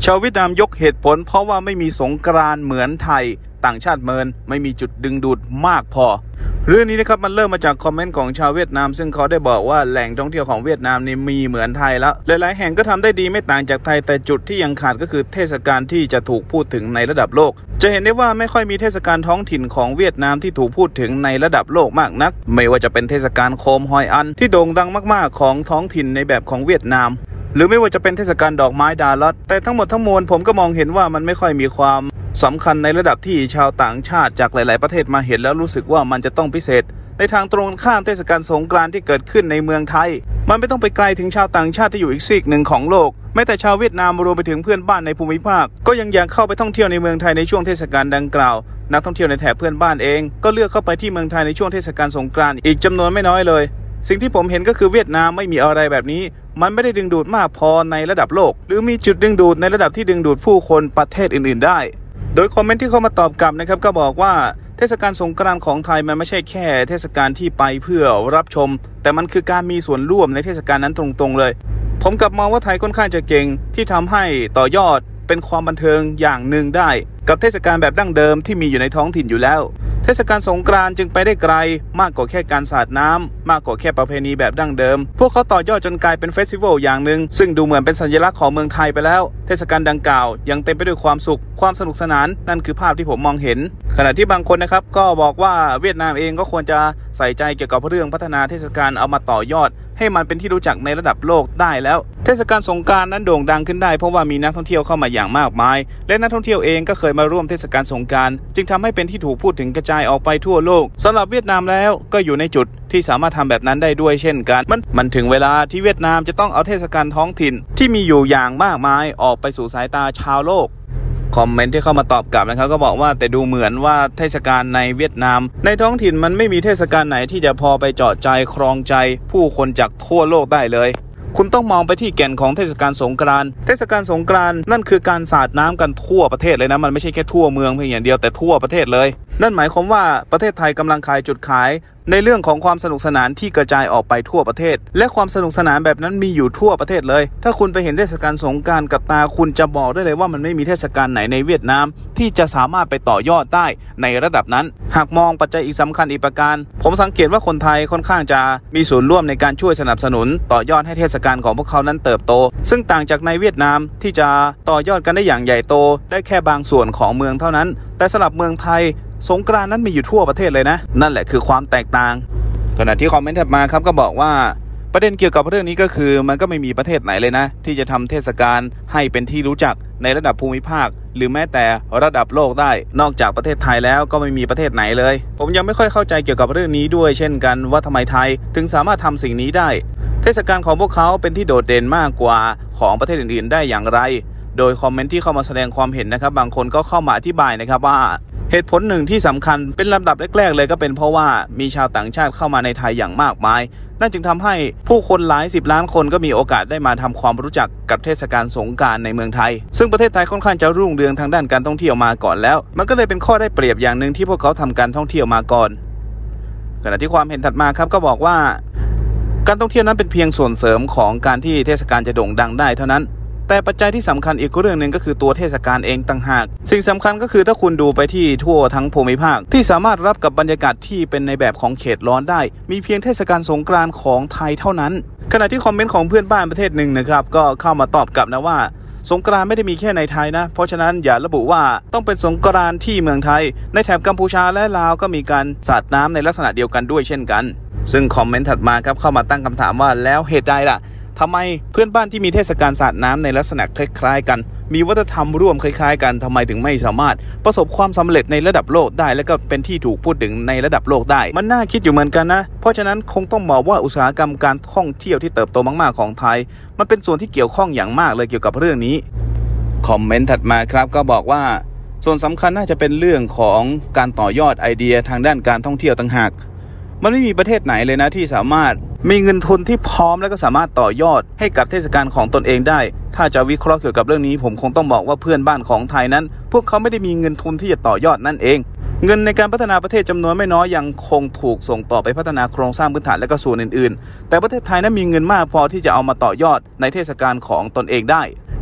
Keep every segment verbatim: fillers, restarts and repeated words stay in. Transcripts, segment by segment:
ชาวเวียดนามยกเหตุผลเพราะว่าไม่มีสงกรานต์เหมือนไทยต่างชาติเมินไม่มีจุดดึงดูดมากพอเรื่องนี้นะครับมันเริ่มมาจากคอมเมนต์ของชาวเวียดนามซึ่งเขาได้บอกว่าแหล่งท่องเที่ยวของเวียดนามนี่มีเหมือนไทยแล้วหลายๆแห่งก็ทำได้ดีไม่ต่างจากไทยแต่จุดที่ยังขาดก็คือเทศกาลที่จะถูกพูดถึงในระดับโลกจะเห็นได้ว่าไม่ค่อยมีเทศกาลท้องถิ่นของเวียดนามที่ถูกพูดถึงในระดับโลกมากนักไม่ว่าจะเป็นเทศกาลโคมฮอยอันที่โด่งดังมากๆของท้องถิ่นในแบบของเวียดนามหรือไม่ว่าจะเป็นเทศกาลดอกไม้ดาลัดแต่ทั้งหมดทั้งมวลผมก็มองเห็นว่ามันไม่ค่อยมีความสำคัญในระดับที่ชาวต่างชาติจากหลายๆประเทศมาเห็นแล้วรู้สึกว่ามันจะต้องพิเศษในทางตรงข้ามเทศกาลสงกรานต์ที่เกิดขึ้นในเมืองไทยมันไม่ต้องไปไกลถึงชาวต่างชาติที่อยู่อีกซีกหนึ่งของโลกแม้แต่ชาวเวียดนามรวมไปถึงเพื่อนบ้านในภูมิภาคก็ยังอยากเข้าไปท่องเที่ยวในเมืองไทยในช่วงเทศกาลดังกล่าวนักท่องเที่ยวในแถบเพื่อนบ้านเองก็เลือกเข้าไปที่เมืองไทยในช่วงเทศกาลสงกรานต์อีกจำนวนไม่น้อยเลยสิ่งที่ผมเห็นก็คือเวียดนามไม่มีอะไรแบบนี้มันไม่ได้ดึงดูดมากพอในระดับโลกหรือมีจุดดึงดูดในระดับที่ดึงดูดผู้คนประเทศอื่นๆได้โดยคอมเมนต์ที่เขามาตอบกลับนะครับก็บอกว่าเทศกาลสงกรานต์ของไทยมันไม่ใช่แค่เทศกาลที่ไปเพื่อรับชมแต่มันคือการมีส่วนร่วมในเทศกาลนั้นตรงๆเลยผมกลับมองว่าไทยค่อนข้างจะเก่งที่ทำให้ต่อยอดเป็นความบันเทิงอย่างหนึ่งได้กับเทศกาลแบบดั้งเดิมที่มีอยู่ในท้องถิ่นอยู่แล้วเทศกาลสงกรานต์จึงไปได้ไกลมากกว่าแค่การสาดน้ำมากกว่าแค่ประเพณีแบบดั้งเดิมพวกเขาต่อยอดจนกลายเป็นเฟสติวัลอย่างหนึ่งซึ่งดูเหมือนเป็นสัญลักษณ์ของเมืองไทยไปแล้วเทศกาลดังกล่าวยังเต็มไปด้วยความสุขความสนุกสนานนั่นคือภาพที่ผมมองเห็นขณะที่บางคนนะครับก็บอกว่าเวียดนามเองก็ควรจะใส่ใจเกี่ยวกับเรื่องพัฒนาเทศกาลเอามาต่อยอดให้มันเป็นที่รู้จักในระดับโลกได้แล้วเทศกาลสงกรานต์นั้นโด่งดังขึ้นได้เพราะว่ามีนักท่องเที่ยวเข้ามาอย่างมากมายและนักท่องเที่ยวเองก็เคยมาร่วมเทศกาลสงกรานต์จึงทำให้เป็นที่ถูกพูดถึงกระจายออกไปทั่วโลกสำหรับเวียดนามแล้วก็อยู่ในจุดที่สามารถทำแบบนั้นได้ด้วยเช่นกันมันมันถึงเวลาที่เวียดนามจะต้องเอาเทศกาลท้องถิ่นที่มีอยู่อย่างมากมายออกไปสู่สายตาชาวโลกคอมเมนต์ที่เข้ามาตอบกลับนะครับก็บอกว่าแต่ดูเหมือนว่าเทศกาลในเวียดนามในท้องถิ่นมันไม่มีเทศกาลไหนที่จะพอไปเจาะใจครองใจผู้คนจากทั่วโลกได้เลยคุณต้องมองไปที่แก่นของเทศกาลสงกรานต์เทศกาลสงกรานต์นั่นคือการสาดน้ำกันทั่วประเทศเลยนะมันไม่ใช่แค่ทั่วเมืองเพียงอย่างเดียวแต่ทั่วประเทศเลยนั่นหมายความว่าประเทศไทยกำลังขายจุดขายในเรื่องของความสนุกสนานที่กระจายออกไปทั่วประเทศและความสนุกสนานแบบนั้นมีอยู่ทั่วประเทศเลยถ้าคุณไปเห็นเทศกาลสงกรานต์กับตาคุณจะบอกได้เลยว่ามันไม่มีเทศกาลไหนในเวียดนามที่จะสามารถไปต่อยอดได้ในระดับนั้นหากมองปัจจัยอีกสำคัญอีกประการผมสังเกตว่าคนไทยค่อนข้างจะมีส่วนร่วมในการช่วยสนับสนุนต่อยอดให้เทศกาลของพวกเขานั้นเติบโตซึ่งต่างจากในเวียดนามที่จะต่อยอดกันได้อย่างใหญ่โตได้แค่บางส่วนของเมืองเท่านั้นแต่สำหรับเมืองไทยสงกรานต์นั้นมีอยู่ทั่วประเทศเลยนะนั่นแหละคือความแตกต่างขณะที่คอมเมนต์ถัดมาครับก็บอกว่าประเด็นเกี่ยวกับเรื่องนี้ก็คือมันก็ไม่มีประเทศไหนเลยนะที่จะทำเทศกาลให้เป็นที่รู้จักในระดับภูมิภาคหรือแม้แต่ระดับโลกได้นอกจากประเทศไทยแล้วก็ไม่มีประเทศไหนเลยผมยังไม่ค่อยเข้าใจเกี่ยวกับเรื่องนี้ด้วยเช่นกันว่าทำไมไทยถึงสามารถทำสิ่งนี้ได้เทศกาลของพวกเขาเป็นที่โดดเด่นมากกว่าของประเทศอื่นๆได้อย่างไรโดยคอมเมนต์ที่เข้ามาแสดงความเห็นนะครับบางคนก็เข้ามาอธิบายนะครับว่าเหตุผลหนึ่งที่สำคัญเป็นลำดับแรกๆเลยก็เป็นเพราะว่ามีชาวต่างชาติเข้ามาในไทยอย่างมากมายนั่นจึงทำให้ผู้คนหลายสิบล้านคนก็มีโอกาสได้มาทำความรู้จักกับเทศกาลสงกรานต์ในเมืองไทยซึ่งประเทศไทยค่อนข้างจะรุ่งเรืองทางด้านการท่องเที่ยวมาก่อนแล้วมันก็เลยเป็นข้อได้เปรียบอย่างหนึ่งที่พวกเขาทำการท่องเที่ยวมาก่อนขณะที่ความเห็นถัดมาครับก็บอกว่าการท่องเที่ยวนั้นเป็นเพียงส่วนเสริมของการที่เทศกาลจะโด่งดังได้เท่านั้นแต่ปัจจัยที่สำคัญอีกเรื่องหนึ่งก็คือตัวเทศกาลเองต่างหากสิ่งสำคัญก็คือถ้าคุณดูไปที่ทั่วทั้งภูมิภาคที่สามารถรับกับบรรยากาศที่เป็นในแบบของเขตร้อนได้มีเพียงเทศกาลสงกรานต์ของไทยเท่านั้นขณะที่คอมเมนต์ของเพื่อนบ้านประเทศหนึ่งนะครับก็เข้ามาตอบกลับนะว่าสงกรานต์ไม่ได้มีแค่ในไทยนะเพราะฉะนั้นอย่าระบุว่าต้องเป็นสงกรานต์ที่เมืองไทยในแถบกัมพูชาและลาวก็มีการสาดน้ำในลักษณะเดียวกันด้วยเช่นกันซึ่งคอมเมนต์ถัดมาครับเข้ามาตั้งคำถามว่าแล้วเหตุใดล่ะทำไมเพื่อนบ้านที่มีเทศกาลสาดน้ำในลักษณะคล้ายๆกันมีวัฒนธรรมร่วมคล้ายๆกันทำไมถึงไม่สามารถประสบความสำเร็จในระดับโลกได้และก็เป็นที่ถูกพูดถึงในระดับโลกได้มันน่าคิดอยู่เหมือนกันนะเพราะฉะนั้นคงต้องบอกว่าอุตสาหกรรมการท่องเที่ยวที่เติบโตมากๆของไทยมันเป็นส่วนที่เกี่ยวข้องอย่างมากเลยเกี่ยวกับเรื่องนี้คอมเมนต์ถัดมาครับก็บอกว่าส่วนสำคัญน่าจะเป็นเรื่องของการต่อยอดไอเดียทางด้านการท่องเที่ยวต่างหากมันไม่มีประเทศไหนเลยนะที่สามารถมีเงินทุนที่พร้อมและก็สามารถต่อยอดให้กับเทศกาลของตนเองได้ถ้าจะวิเคราะห์เกี่ยวกับเรื่องนี้ผมคงต้องบอกว่าเพื่อนบ้านของไทยนั้นพวกเขาไม่ได้มีเงินทุนที่จะต่อยอดนั่นเองเงินในการพัฒนาประเทศจำนวนไม่น้อยยังคงถูกส่งต่อไปพัฒนาโครงสร้างพื้นฐานและก็ส่วนอื่นๆแต่ประเทศไทยนั้นมีเงินมากพอที่จะเอามาต่อยอดในเทศกาลของตนเองได้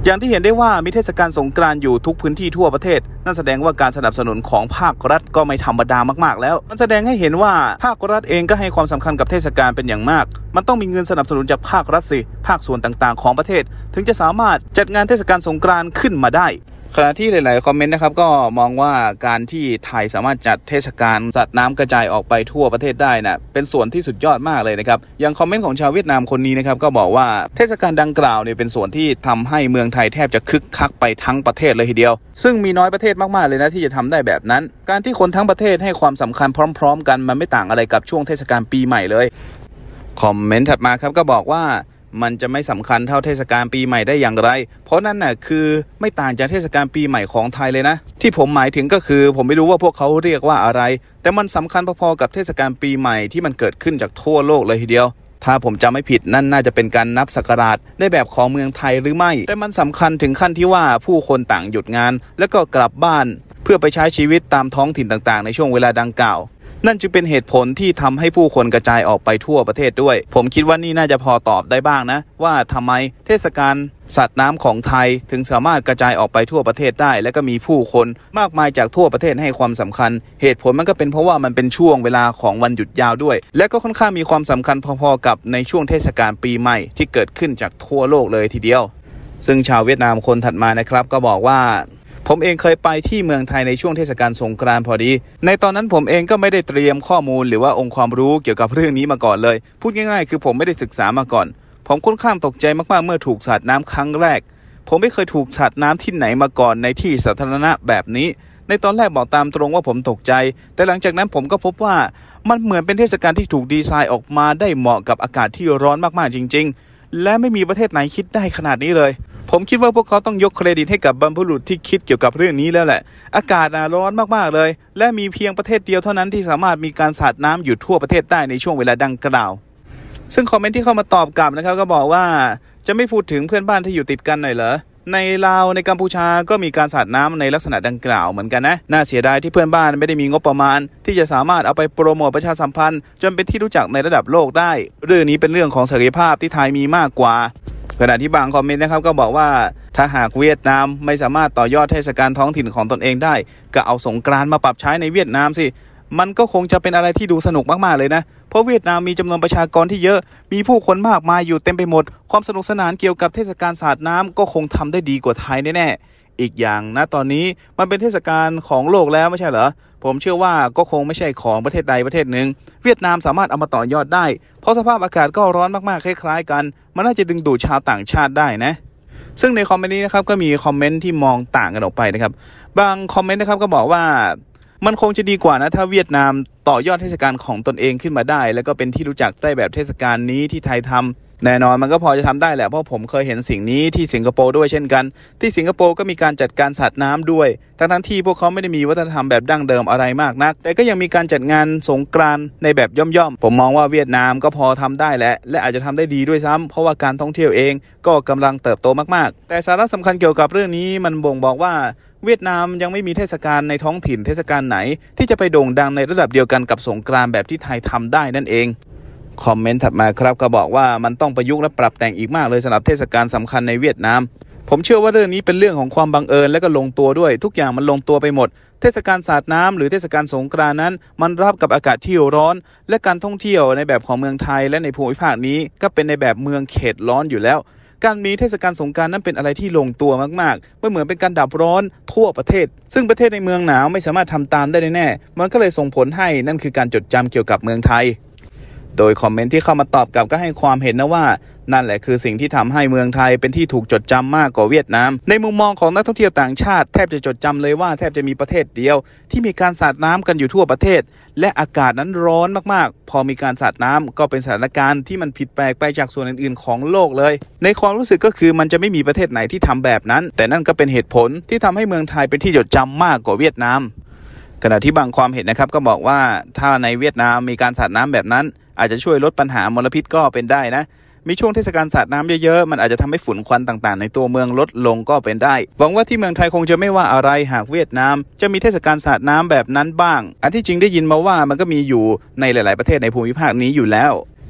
อย่างที่เห็นได้ว่ามีเทศกาลสงกรานต์อยู่ทุกพื้นที่ทั่วประเทศนั่นแสดงว่าการสนับสนุนของภาครัฐก็ไม่ธรรมดามากๆแล้วมันแสดงให้เห็นว่าภาครัฐเองก็ให้ความสำคัญกับเทศกาลเป็นอย่างมากมันต้องมีเงินสนับสนุนจากภาครัฐสิภาคส่วนต่างๆของประเทศถึงจะสามารถจัดงานเทศกาลสงกรานต์ขึ้นมาได้ขณะที่หลายๆคอมเมนต์นะครับก็มองว่าการที่ไทยสามารถจัดเทศกาลสัตว์น้ำกระจายออกไปทั่วประเทศได้นะเป็นส่วนที่สุดยอดมากเลยนะครับอย่างคอมเมนต์ของชาวเวียดนามคนนี้นะครับก็บอกว่าเทศกาลดังกล่าวเนี่ยเป็นส่วนที่ทำให้เมืองไทยแทบจะคึกคักไปทั้งประเทศเลยทีเดียวซึ่งมีน้อยประเทศมากๆเลยนะที่จะทำได้แบบนั้นการที่คนทั้งประเทศให้ความสำคัญพร้อมๆกันมันไม่ต่างอะไรกับช่วงเทศกาลปีใหม่เลยคอมเมนต์ถัดมาครับก็บอกว่ามันจะไม่สำคัญเท่าเทศกาลปีใหม่ได้อย่างไรเพราะนั่นน่ะคือไม่ต่างจากเทศกาลปีใหม่ของไทยเลยนะที่ผมหมายถึงก็คือผมไม่รู้ว่าพวกเขาเรียกว่าอะไรแต่มันสำคัญพอๆกับเทศกาลปีใหม่ที่มันเกิดขึ้นจากทั่วโลกเลยทีเดียวถ้าผมจำไม่ผิดนั่นน่าจะเป็นการนับศักราชในแบบของเมืองไทยหรือไม่แต่มันสำคัญถึงขั้นที่ว่าผู้คนต่างหยุดงานแล้วก็กลับบ้านเพื่อไปใช้ชีวิตตามท้องถิ่นต่างๆในช่วงเวลาดังกล่าวนั่นจึงเป็นเหตุผลที่ทำให้ผู้คนกระจายออกไปทั่วประเทศด้วยผมคิดว่านี่น่าจะพอตอบได้บ้างนะว่าทำไมเทศกาลสัตว์น้ำของไทยถึงสามารถกระจายออกไปทั่วประเทศได้และก็มีผู้คนมากมายจากทั่วประเทศให้ความสำคัญเหตุผลมันก็เป็นเพราะว่ามันเป็นช่วงเวลาของวันหยุดยาวด้วยและก็ค่อนข้างมีความสำคัญพอๆกับในช่วงเทศกาลปีใหม่ที่เกิดขึ้นจากทั่วโลกเลยทีเดียวซึ่งชาวเวียดนามคนถัดมานะครับก็บอกว่าผมเองเคยไปที่เมืองไทยในช่วงเทศกาลสงกรานต์พอดีในตอนนั้นผมเองก็ไม่ได้เตรียมข้อมูลหรือว่าองค์ความรู้เกี่ยวกับเรื่องนี้มาก่อนเลยพูดง่ายๆคือผมไม่ได้ศึกษามาก่อนผมค่อนข้างตกใจมากๆเมื่อถูกสาดน้ำครั้งแรกผมไม่เคยถูกสาดน้ำที่ไหนมาก่อนในที่สาธารณะแบบนี้ในตอนแรกบอกตามตรงว่าผมตกใจแต่หลังจากนั้นผมก็พบว่ามันเหมือนเป็นเทศกาลที่ถูกดีไซน์ออกมาได้เหมาะกับอากาศที่ร้อนมากๆจริงๆและไม่มีประเทศไหนคิดได้ขนาดนี้เลยผมคิดว่าพวกเขาต้องยกเครดิตให้กับบรรพบุรุษที่คิดเกี่ยวกับเรื่องนี้แล้วแหละอากาศร้อนมากๆเลยและมีเพียงประเทศเดียวเท่านั้นที่สามารถมีการสาดน้ำอยู่ทั่วประเทศได้ในช่วงเวลาดังกล่าวซึ่งคอมเมนต์ที่เข้ามาตอบกลับนะครับก็บอกว่าจะไม่พูดถึงเพื่อนบ้านที่อยู่ติดกันหน่อยเหรอในลาวในกัมพูชาก็มีการสาดน้ำในลักษณะดังกล่าวเหมือนกันนะน่าเสียดายที่เพื่อนบ้านไม่ได้มีงบประมาณที่จะสามารถเอาไปโปรโมทประชาสัมพันธ์จนเป็นที่รู้จักในระดับโลกได้เรื่องนี้เป็นเรื่องของศักยภาพที่ไทยมีมากกว่าขณะที่บางคอมเมนต์นะครับก็บอกว่าถ้าหากเวียดนามไม่สามารถต่อยอดเทศกาลท้องถิ่นของตนเองได้ก็เอาสงกรานต์มาปรับใช้ในเวียดนามสิมันก็คงจะเป็นอะไรที่ดูสนุกมากๆเลยนะเพราะเวียดนามมีจำนวนประชากรที่เยอะมีผู้คนมากมายอยู่เต็มไปหมดความสนุกสนานเกี่ยวกับเทศกาลสาดน้ำก็คงทำได้ดีกว่าไทยแน่ๆอีกอย่างนะตอนนี้มันเป็นเทศกาลของโลกแล้วไม่ใช่เหรอผมเชื่อว่าก็คงไม่ใช่ของประเทศใดประเทศหนึ่งเวียดนามสามารถเอามาต่อยอดได้เพราะสภาพอากาศก็ร้อนมากๆคล้ายๆกันมันน่าจะดึงดูดชาวต่างชาติได้นะซึ่งในคอมเมนต์นี้นะครับก็มีคอมเมนต์ที่มองต่างกันออกไปนะครับบางคอมเมนต์นะครับก็บอกว่ามันคงจะดีกว่านะถ้าเวียดนามต่อยอดเทศกาลของตนเองขึ้นมาได้แล้วก็เป็นที่รู้จักได้แบบเทศกาลนี้ที่ไทยทำแน่นอนมันก็พอจะทำได้แหละเพราะผมเคยเห็นสิ่งนี้ที่สิงคโปร์ด้วยเช่นกันที่สิงคโปร์ก็มีการจัดการสาดน้ำด้วยทั้งทั้งที่พวกเขาไม่ได้มีวัฒนธรรมแบบดั้งเดิมอะไรมากนักแต่ก็ยังมีการจัดงานสงกรานต์ในแบบย่อมๆผมมองว่าเวียดนามก็พอทำได้แหละและอาจจะทำได้ดีด้วยซ้ำเพราะว่าการท่องเที่ยวเองก็กำลังเติบโตมากๆแต่สาระสำคัญเกี่ยวกับเรื่องนี้มันบ่งบอกว่าเวียดนามยังไม่มีเทศกาลในท้องถิ่นเทศกาลไหนที่จะไปโด่งดังในระดับเดียวกันกับสงกรานต์แบบที่ไทยทำได้นั่นเองคอมเมนต์ถัดมาครับก็บอกว่ามันต้องประยุกต์และปรับแต่งอีกมากเลยสำหรับเทศกาลสำคัญในเวียดนามผมเชื่อว่าเรื่องนี้เป็นเรื่องของความบังเอิญและก็ลงตัวด้วยทุกอย่างมันลงตัวไปหมดเทศกาลสาดน้ำหรือเทศกาลสงกรานต์นั้นมันรับกับอากาศที่ร้อนและการท่องเที่ยวในแบบของเมืองไทยและในภูมิภาคนี้ก็เป็นในแบบเมืองเขตร้อนอยู่แล้วการมีเทศกาลสงกรานต์นั้นเป็นอะไรที่ลงตัวมากๆไม่เหมือนเป็นการดับร้อนทั่วประเทศซึ่งประเทศในเมืองหนาวไม่สามารถทำตามได้แน่ๆมันก็เลยส่งผลให้นั่นคือการจดจำเกี่ยวกับเมืองไทยโดยคอมเมนต์ที่เข้ามาตอบกลับก็ให้ความเห็นนะว่านั่นแหละคือสิ่งที่ทำให้เมืองไทยเป็นที่ถูกจดจำมากกว่าเวียดนามในมุมมองของนักท่องเที่ยวต่างชาติแทบจะจดจำเลยว่าแทบจะมีประเทศเดียวที่มีการสาดน้ำกันอยู่ทั่วประเทศและอากาศนั้นร้อนมากๆพอมีการสาดน้ำก็เป็นสถานการณ์ที่มันผิดแปลกไปจากส่วนอื่นๆของโลกเลยในความรู้สึกก็คือมันจะไม่มีประเทศไหนที่ทำแบบนั้นแต่นั่นก็เป็นเหตุผลที่ทำให้เมืองไทยเป็นที่จดจำมากกว่าเวียดนามขณะที่บางความเห็นนะครับก็บอกว่าถ้าในเวียดนามมีการสาดน้ำแบบนั้นอาจจะช่วยลดปัญหามลพิษก็เป็นได้นะมีช่วงเทศกาลสาดน้ำเยอะๆมันอาจจะทำให้ฝุ่นควันต่างๆในตัวเมืองลดลงก็เป็นได้หวังว่าที่เมืองไทยคงจะไม่ว่าอะไรหากเวียดนามจะมีเทศกาลสาดน้ำแบบนั้นบ้างอันที่จริงได้ยินมาว่ามันก็มีอยู่ในหลายๆประเทศในภูมิภาคนี้อยู่แล้ว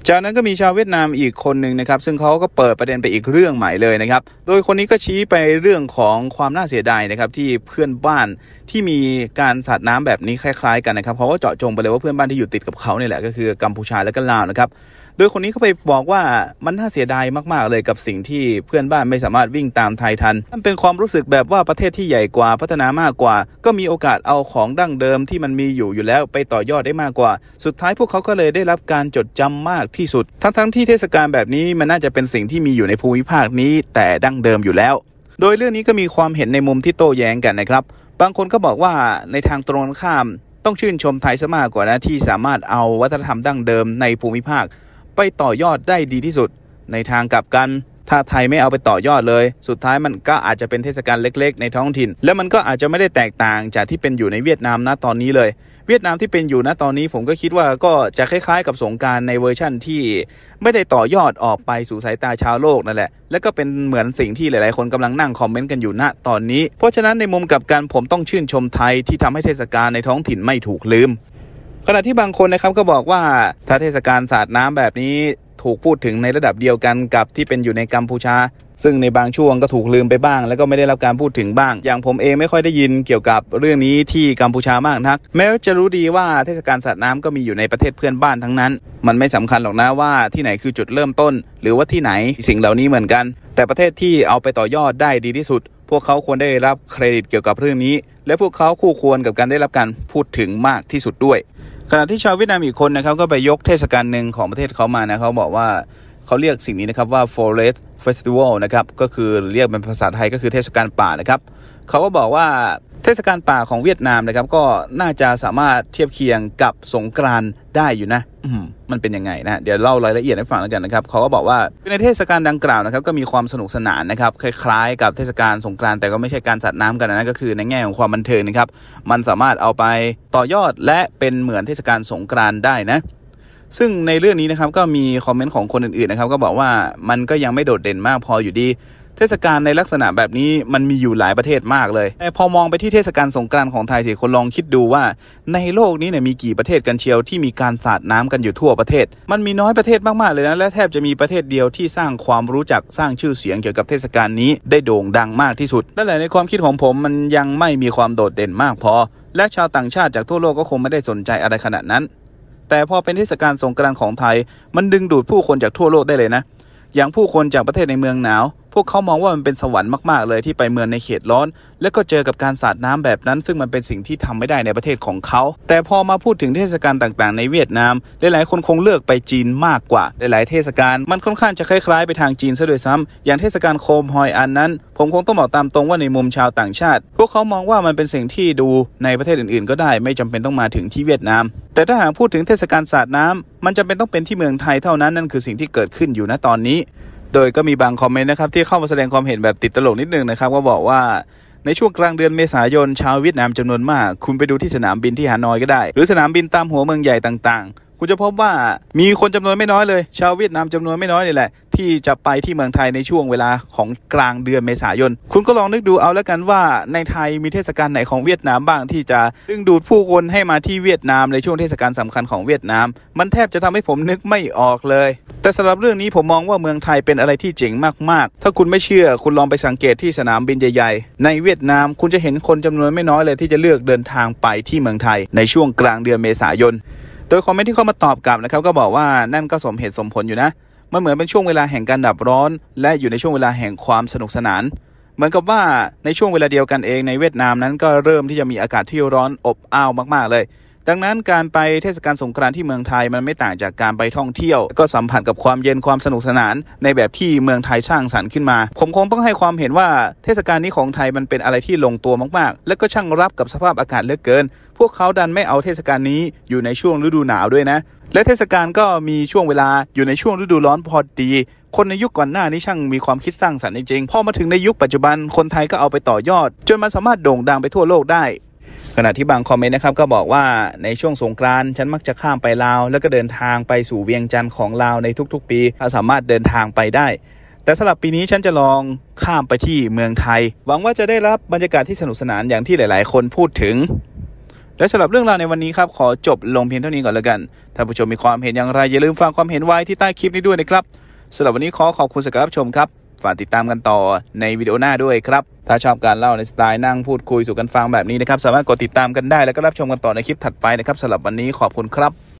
จากนั้นก็มีชาวเวียดนามอีกคนหนึ่งนะครับซึ่งเขาก็เปิดประเด็นไปอีกเรื่องใหม่เลยนะครับโดยคนนี้ก็ชี้ไปเรื่องของความน่าเสียดายนะครับที่เพื่อนบ้านที่มีการสาดน้ำแบบนี้คล้ายๆกันนะครับเขาก็เจาะจงไปเลยว่าเพื่อนบ้านที่อยู่ติดกับเขาเนี่ยแหละก็คือกัมพูชาและก็ลาวนะครับโดยคนนี้เขาไปบอกว่ามันน่าเสียดายมากๆเลยกับสิ่งที่เพื่อนบ้านไม่สามารถวิ่งตามไทยทันมันเป็นความรู้สึกแบบว่าประเทศที่ใหญ่กว่าพัฒนามากกว่าก็มีโอกาสเอาของดั้งเดิมที่มันมีอยู่อยู่แล้วไปต่อยอดได้มากกว่าสุดท้ายพวกเขาก็เลยได้รับการจดจำมากที่สุดทั้งๆที่เทศกาลแบบนี้มันน่าจะเป็นสิ่งที่มีอยู่ในภูมิภาคนี้แต่ดั้งเดิมอยู่แล้วโดยเรื่องนี้ก็มีความเห็นในมุมที่โต้แย้งกันนะครับบางคนก็บอกว่าในทางตรงข้ามต้องชื่นชมไทยซะมากกว่านะที่สามารถเอาวัฒนธรรมดั้งเดิมในภูมิภาคไปต่อยอดได้ดีที่สุดในทางกลับกันถ้าไทยไม่เอาไปต่อยอดเลยสุดท้ายมันก็อาจจะเป็นเทศกาลเล็กๆในท้องถิ่นและมันก็อาจจะไม่ได้แตกต่างจากที่เป็นอยู่ในเวียดนามณตอนนี้เลยเวียดนามที่เป็นอยู่ณตอนนี้ผมก็คิดว่าก็จะคล้ายๆกับสงกรานต์ในเวอร์ชั่นที่ไม่ได้ต่อยอดออกไปสู่สายตาชาวโลกนั่นแหละและก็เป็นเหมือนสิ่งที่หลายๆคนกำลังนั่งคอมเมนต์กันอยู่ณตอนนี้เพราะฉะนั้นในมุมกลับกันผมต้องชื่นชมไทยที่ทำให้เทศกาลในท้องถิ่นไม่ถูกลืมขณะที่บางคนนะครับก็บอกว่าถ้าเทศกาลสาดน้ำแบบนี้ถูกพูดถึงในระดับเดียวกันกับที่เป็นอยู่ในกัมพูชาซึ่งในบางช่วงก็ถูกลืมไปบ้างแล้วก็ไม่ได้รับการพูดถึงบ้างอย่างผมเองไม่ค่อยได้ยินเกี่ยวกับเรื่องนี้ที่กัมพูชามากนักแม้จะรู้ดีว่าเทศกาลสาดน้ำก็มีอยู่ในประเทศเพื่อนบ้านทั้งนั้นมันไม่สำคัญหรอกนะว่าที่ไหนคือจุดเริ่มต้นหรือว่าที่ไหนสิ่งเหล่านี้เหมือนกันแต่ประเทศที่เอาไปต่อยอดได้ดีที่สุดพวกเขาควรได้รับเครดิตเกี่ยวกับเรื่องนี้และพวกเขาคู่ควรกับการได้รับการพูดถึงมากที่สุดด้วยขณะที่ชาวเวียดนามอีกคนนะครับก็ไปยกเทศกาลหนึ่งของประเทศเขามานะเขาบอกว่าเขาเรียกสิ่งนี้นะครับว่า Forest Festival นะครับก็คือเรียกเป็นภาษาไทยก็คือเทศกาลป่านะครับเขาก็บอกว่าเทศกาลป่าของเวียดนามนะครับก็น่าจะสามารถเทียบเคียงกับสงกรานต์ได้อยู่นะมันเป็นยังไงนะเดี๋ยวเล่ารายละเอียดให้ฟังแล้วกันนะครับเขาก็บอกว่าในเทศกาลดังกล่าวนะครับก็มีความสนุกสนานนะครับคล้ายๆกับเทศกาลสงกรานต์แต่ก็ไม่ใช่การสาดน้ำกันนะก็คือในแง่ของความบันเทิงนะครับมันสามารถเอาไปต่อยอดและเป็นเหมือนเทศกาลสงกรานต์ได้นะซึ่งในเรื่องนี้นะครับก็มีคอมเมนต์ของคนอื่นๆนะครับก็บอกว่ามันก็ยังไม่โดดเด่นมากพออยู่ดีเทศกาลในลักษณะแบบนี้มันมีอยู่หลายประเทศมากเลยแต่พอมองไปที่เทศกาลสงกรานต์ของไทยสิคนลองคิดดูว่าในโลกนี้เนี่ยมีกี่ประเทศกันเชียวที่มีการสาดน้ำกันอยู่ทั่วประเทศมันมีน้อยประเทศมากๆเลยนะและแทบจะมีประเทศเดียวที่สร้างความรู้จักสร้างชื่อเสียงเกี่ยวกับเทศกาลนี้ได้โด่งดังมากที่สุดนั่นแหละในความคิดของผมมันยังไม่มีความโดดเด่นมากพอและชาวต่างชาติจากทั่วโลกก็คงไม่ได้สนใจอะไรขนาดนั้นแต่พอเป็นเทศกาลสงกรานต์ของไทยมันดึงดูดผู้คนจากทั่วโลกได้เลยนะอย่างผู้คนจากประเทศในเมืองหนาวพวกเขามองว่ามันเป็นสวรรค์มากๆเลยที่ไปเมืองในเขตร้อนและก็เจอกับการสาดน้ำแบบนั้นซึ่งมันเป็นสิ่งที่ทำไม่ได้ในประเทศของเขาแต่พอมาพูดถึงเทศกาลต่างๆในเวียดนามหลายๆคนคงเลือกไปจีนมากกว่าหลายๆเทศกาลมันค่อนข้างจะคล้ายๆไปทางจีนซะด้วยซ้ำอย่างเทศกาลโคมฮอยอันนั้นผมคงต้องบอกตามตรงว่าในมุมชาวต่างชาติพวกเขามองว่ามันเป็นสิ่งที่ดูในประเทศอื่นๆก็ได้ไม่จำเป็นต้องมาถึงที่เวียดนามแต่ถ้าหากพูดถึงเทศกาลสาดน้ำมันจำเป็นต้องเป็นที่เมืองไทยเท่านั้นนั่นคือสิ่งที่เกิดขึ้นอยู่ณตอนนี้โดยก็มีบางคอมเมนต์นะครับที่เข้ามาแสดงความเห็นแบบติดตลกนิดนึงนะครับก็บอกว่าในช่วงกลางเดือนเมษายนชาวเวียดนามจำนวนมากคุณไปดูที่สนามบินที่ฮานอยก็ได้หรือสนามบินตามหัวเมืองใหญ่ต่างๆคุณจะพบว่ามีคนจำนวนไม่น้อยเลยชาวเวียดนามจำนวนไม่น้อยนี่แหละที่จะไปที่เมืองไทยในช่วงเวลาของกลางเดือนเมษายนคุณก็ลองนึกดูเอาแล้วกันว่าในไทยมีเทศกาลไหนของเวียดนามบ้างที่จะดึงดูดผู้คนให้มาที่เวียดนามในช่วงเทศกาลสำคัญของเวียดนามมันแทบจะทำให้ผมนึกไม่ออกเลยแต่สำหรับเรื่องนี้ผมมองว่าเมืองไทยเป็นอะไรที่เจ๋งมากๆถ้าคุณไม่เชื่อคุณลองไปสังเกตที่สนามบินใหญ่ๆในเวียดนามคุณจะเห็นคนจำนวนไม่น้อยเลยที่จะเลือกเดินทางไปที่เมืองไทยในช่วงกลางเดือนเมษายนโดยคอมเมนต์ที่เข้ามาตอบกลับนะครับก็บอกว่านั่นก็สมเหตุสมผลอยู่นะมันเหมือนเป็นช่วงเวลาแห่งการดับร้อนและอยู่ในช่วงเวลาแห่งความสนุกสนานเหมือนกับว่าในช่วงเวลาเดียวกันเองในเวียดนามนั้นก็เริ่มที่จะมีอากาศที่ร้อนอบอ้าวมากๆเลยดังนั้นการไปเทศกาลสงกรานต์ที่เมืองไทยมันไม่ต่างจากการไปท่องเที่ยวก็สัมผัสกับความเย็นความสนุกสนานในแบบที่เมืองไทยสร้างสรรค์ขึ้นมาผมคงต้องให้ความเห็นว่าเทศกาลนี้ของไทยมันเป็นอะไรที่ลงตัวมากๆและก็ช่างรับกับสภาพอากาศเหลือเกินพวกเขาดันไม่เอาเทศกาลนี้อยู่ในช่วงฤดูหนาวด้วยนะและเทศกาลก็มีช่วงเวลาอยู่ในช่วงฤดูร้อนพอดีคนในยุคก่อนหน้านี้ช่างมีความคิดสร้างสรรค์จริงๆพอมาถึงในยุคปัจจุบันคนไทยก็เอาไปต่อยอดจนมันสามารถโด่งดังไปทั่วโลกได้ขณะที่บางคอมเมนต์นะครับก็บอกว่าในช่วงสงกรานต์ฉันมักจะข้ามไปลาวแล้วก็เดินทางไปสู่เวียงจันทร์ของลาวในทุกๆปีสามารถเดินทางไปได้แต่สำหรับปีนี้ฉันจะลองข้ามไปที่เมืองไทยหวังว่าจะได้รับบรรยากาศที่สนุกสนานอย่างที่หลายๆคนพูดถึงและสำหรับเรื่องราวในวันนี้ครับขอจบลงเพียงเท่านี้ก่อนแล้วกันถ้าผู้ชมมีความเห็นอย่างไรอย่าลืมฟังความเห็นไว้ที่ใต้คลิปนี้ด้วยนะครับสำหรับวันนี้ขอขอบคุณสำหรับรับชมครับฝากติดตามกันต่อในวิดีโอหน้าด้วยครับถ้าชอบการเล่าในสไตล์นั่งพูดคุยสู่กันฟังแบบนี้นะครับสามารถกดติดตามกันได้แล้วก็รับชมกันต่อในคลิปถัดไปนะครับสำหรับวันนี้ขอบคุณครับ